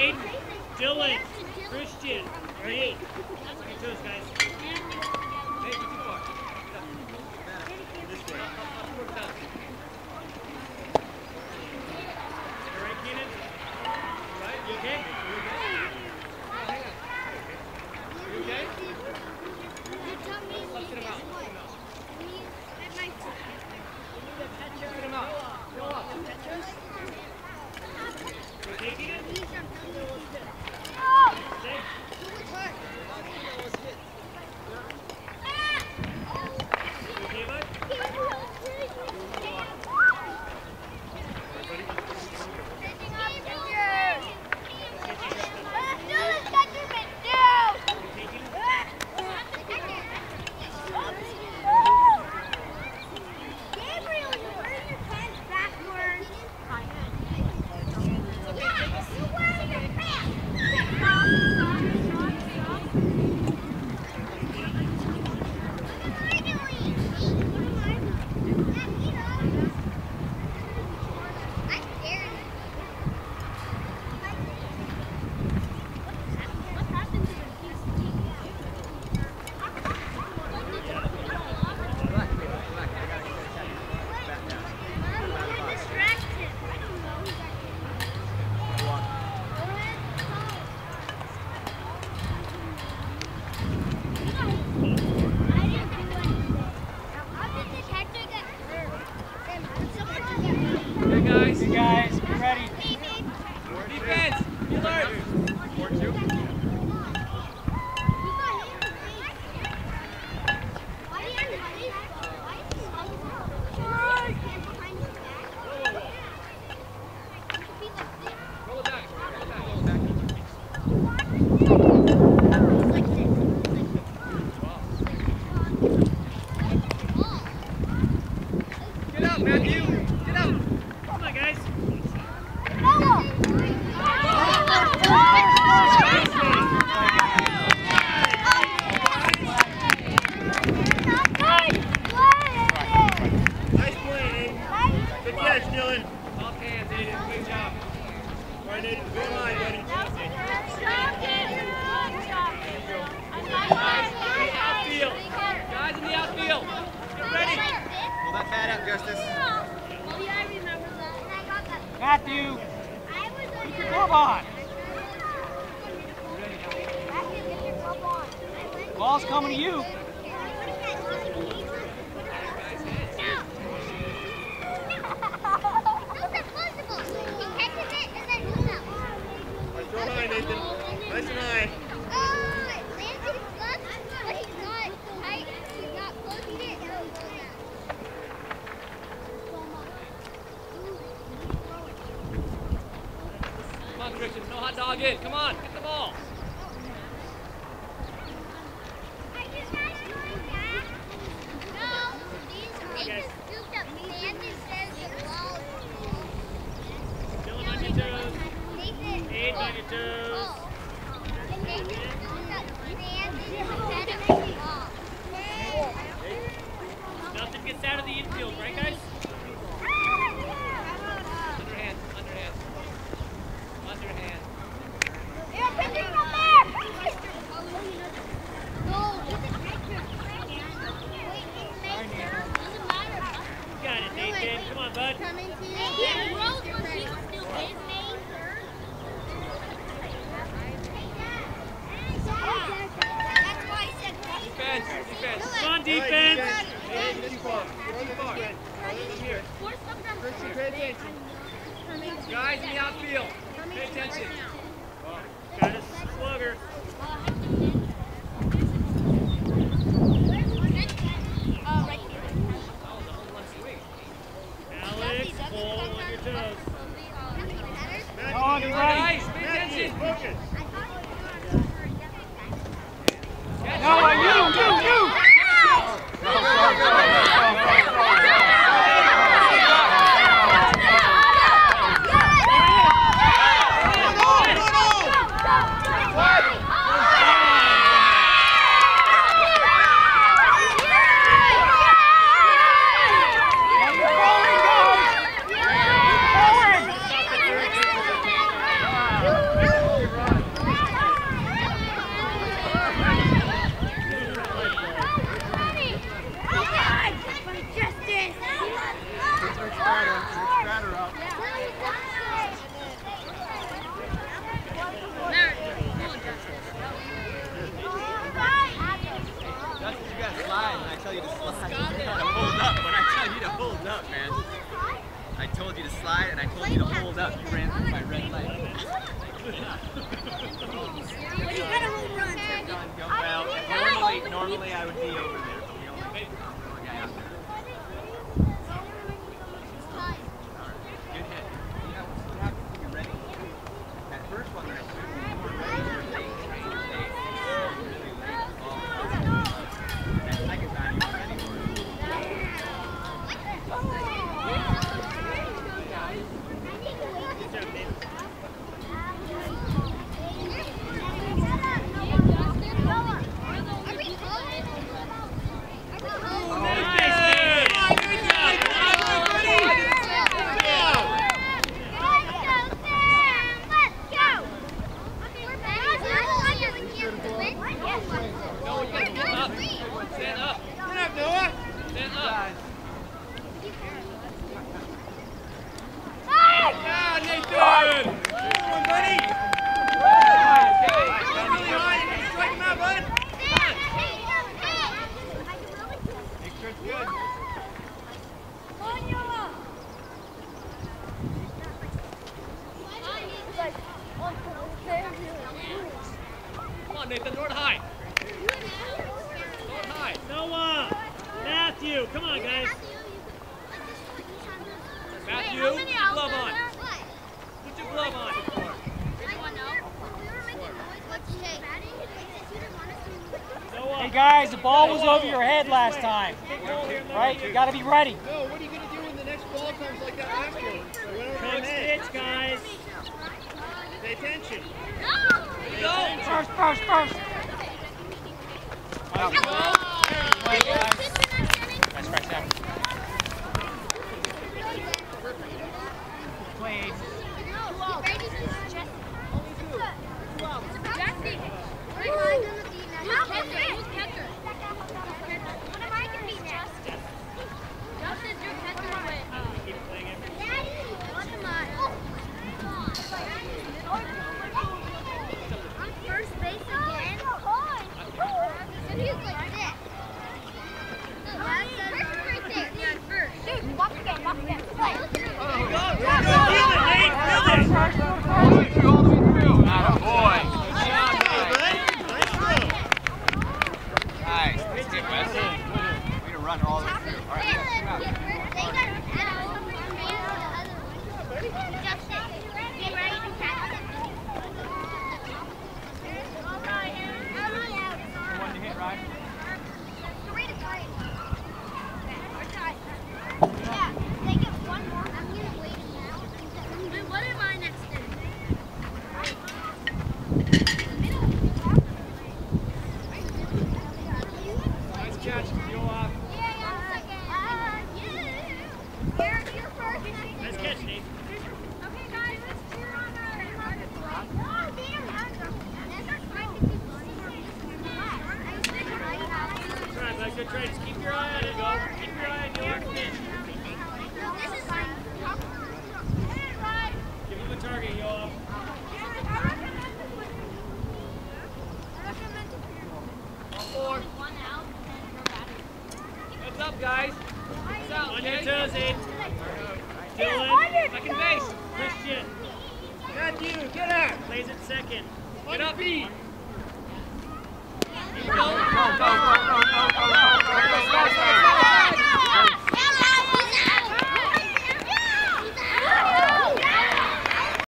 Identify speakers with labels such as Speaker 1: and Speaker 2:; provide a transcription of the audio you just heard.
Speaker 1: Aiden, Dylan, Christian, Reed. On your toes, guys. Hey, too far. This way. You right, Keenan? Right, you okay? You okay? Let's get him out. Get him out. Go up. You okay, Keenan? Stay. You okay, bud?
Speaker 2: Matthew, keep your glove on. Ball's coming to you.
Speaker 1: Throw high, Nathan. Nice and high. Come on, Christian. No hot dog in. Come on. Get the ball. Dylan on your toes. Aid on your toes. Nothing gets out of the infield, right, guys? Underhand, underhand. Underhand.
Speaker 3: You're pitching from there!
Speaker 1: You got it, Nathan. Come on, bud. Defense, defense. Come on, defense. Christian, pay attention. Guys in the outfield, pay attention. Got a slugger. Alex, pull on your toes.
Speaker 2: On the right.
Speaker 1: Guys, pay attention. Focus.
Speaker 2: No, you.
Speaker 3: When you got a home run.
Speaker 1: Well, normally I would be over there, but we only made one guy out there. Good hit. You know, what happens when you're ready? That first one that I threw, you were ready for late, trying to stay really late. That second time you were ready for it. Come on, Nathan, throw it high. Throw it high.
Speaker 2: Noah! Matthew! Come on, guys.
Speaker 1: Matthew, put your glove on. Put your glove on.
Speaker 2: Hey, guys, the ball was over your head last time. Right? You got to be ready.
Speaker 4: No, what are you going to do when the next ball comes like that afterwards?
Speaker 2: Coach Stitch, guys.
Speaker 4: Pay attention.
Speaker 1: Go.
Speaker 2: First. Nice press out. Play. Good try. Just keep your eye on it, go. Keep your eye on your pitch. Give him the target, Yoav. Heads up, guys. Heads out, on your toes, Abe. Dylan. Second base. Christian.
Speaker 4: Matthew, get out.
Speaker 2: Plays it second.
Speaker 1: Get up, E.
Speaker 4: Go.